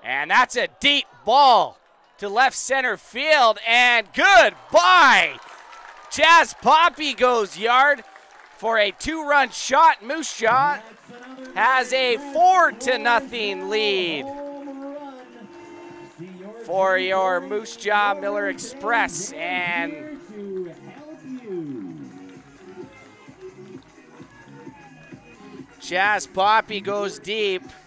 And that's a deep ball to left center field, and goodbye. Chaz Poppy goes yard for a 2-run shot. Moose Jaw has a 4-0 lead for your Moose Jaw Miller Express. And Chaz Poppy goes deep.